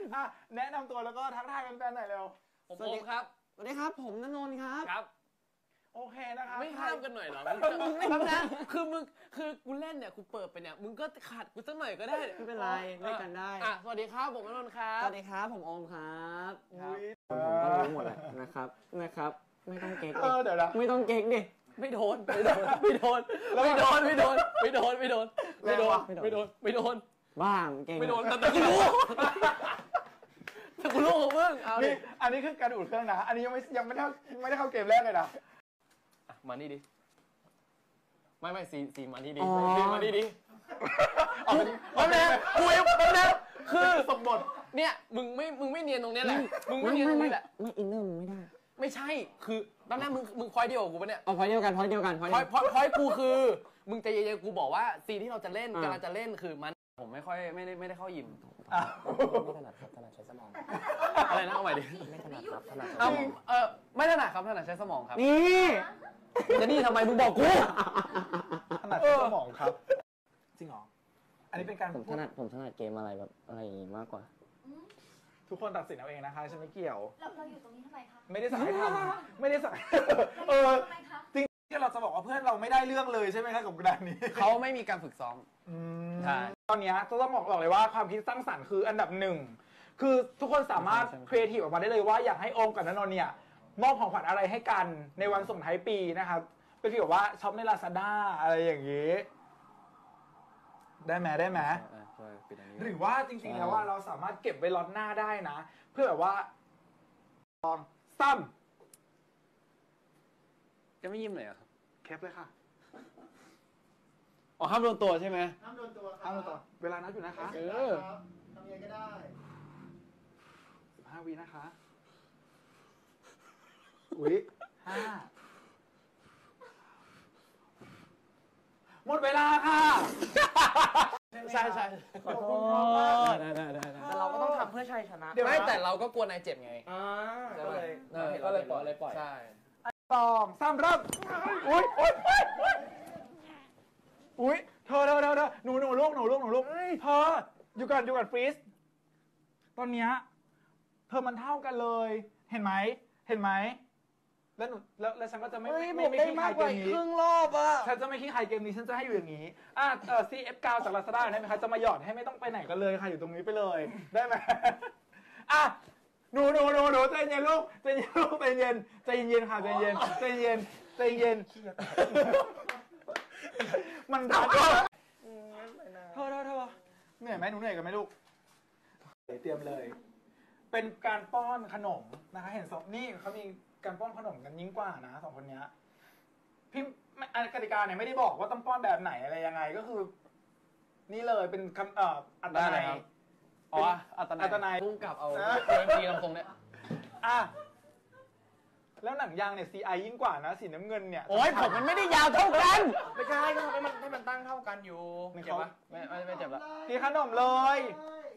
แนะนำตัวแล้วก็ทักทายแฟนๆหน่อยเร็วผมโอมครับสวัสดีครับผมณนนท์ครับครับโอเคนะครับไม่ห้ามกันหน่อยเหรอมึงไม่นะคือกูเล่นเนี่ยกูเปิดไปเนี่ยมึงก็ขัดกูสักหน่อยก็ได้ไม่เป็นไรเล่นกันได้สวัสดีครับผมณนนท์ครับสวัสดีครับผมโอมครับผมก็รู้หมดแหละนะครับไม่ต้องเก๊กดิเดี๋ยวนะไม่ต้องเก๊กดิไม่โดนบ้างเก่งไม่โดนแต่กูรู้ของมึงนี่อันนี้คือการอุ่นเครื่องนะอันนี้ยังไม่ได้เข้าเกมแรกเลยนะมานี่ดิไม่ซีมานี่ดิมานี่ดิไม่แม่คุยนะคือสมบทเนี่ยมึงไม่เนียนตรงนี้แหละมึงไม่เนียนตรงนี้แหละไม่อินเนอร์มึงไม่ได้ไม่ใช่คือตอนนั้นมึงพอยเดียวกับกูปะเนี่ยพอยเดียวกันพอยกูคือมึงใจเย็นๆกูบอกว่าซีที่เราจะเล่นกำลังจะเล่นคือมันผมไม่ได้เข้ายิมไม่ถนัดครับถนัดใช้สมองอะไรนะเอาใหม่ดิไม่ถนัดครับถนัดไม่ถนัดครับถนัดใช้สมองครับนี่จะนี่ทำไมมึงบอกกูถนัดใช้สมองครับจริงเหรออันนี้เป็นการผมถนัดเกมอะไรแบบอะไรอย่างงี้มากกว่าทุกคนตัดสินเอาเองนะคะฉันไม่เกี่ยวเราอยู่ตรงนี้ทำไมคะไม่ได้สั่งให้ทำไม่ได้สั่งจริงที่เราจะบอกว่าเพื่อนเราไม่ได้เรื่องเลยใช่ไหมครับกับกระดานนี้เขาไม่มีการฝึกซ้อมใช่ตอนนี้ต้องบอกเลยว่าความคิดสร้างสรรค์คืออันดับหนึ่งคือทุกคนสามารถครีเอทีฟออกมาได้เลยว่าอยากให้โอมกับณนนท์เนี่ยมอบของขวัญอะไรให้กันในวันส่งท้ายปีนะครับเป็นฟีลว่าช็อปใน Lazada อะไรอย่างนี้ได้ไหมหรือว่าจริงๆแล้วว่าเราสามารถเก็บไว้ล็อตหน้าได้นะเพื่อแบบว่าลองซ้ำจะไม่ยิ้มเลยเหรอแคปเลยค่ะห้ามโดนตัวใช่ไหมห้ามโดนตัวเวลานับอยู่นะคะทำยังไงก็ได้ 15 วินะคะอุ๊ย5หมดเวลาค่ะใช่ขอโทษได้แต่เราก็ต้องทำเพื่อชัยชนะไม่แต่เราก็กลัวนายเจ็บไงก็เลยปล่อยใช่ 2 3เริ่มอุ๊ยเธอหนูลูกเธออยู่ก่อนฟรีซตอนเนี้ยเธอมันเท่ากันเลยเห็นไหมแล้วฉันก็จะไม่ขี้ขายเกมนี้ครึ่งรอบอ่ะฉันจะไม่ขี้ขายเกมนี้ฉันจะให้อยู่อย่างนี้CF9 จาก Lazada ได้ไหมคะจะมาหยอดให้ไม่ต้องไปไหนกันเลยค่ะอยู่ตรงนี้ไปเลยได้ไหมหนูใจเย็นลูกใจเย็นค่ะใจเย็นมันดัดเธอเหนื่อยไหมหนูเหนื่อยกันไหมลูกเตรียมเลยเป็นการป้อนขนมนะคะเห็นนี่เขามีการป้อนขนมกันยิ่งกว่านะ2 คนนี้พี่กติกาเนี่ยไม่ได้บอกว่าต้องป้อนแบบไหนอะไรยังไงก็คือนี่เลยเป็นอัตนัยอัตนัยพุ่งกลับเอาทีลำตรงเนี่ยแล้วหนังยางเนี่ย CI ยิ่งกว่านะสีน้ำเงินเนี่ยโอ้ยผมมันไม่ได้ยาวเท่ากันไม่ใช่ก็ให้มันตั้งเท่ากันอยู่ไม่เจ็บปะไม่เจ็บละทีขนมเลย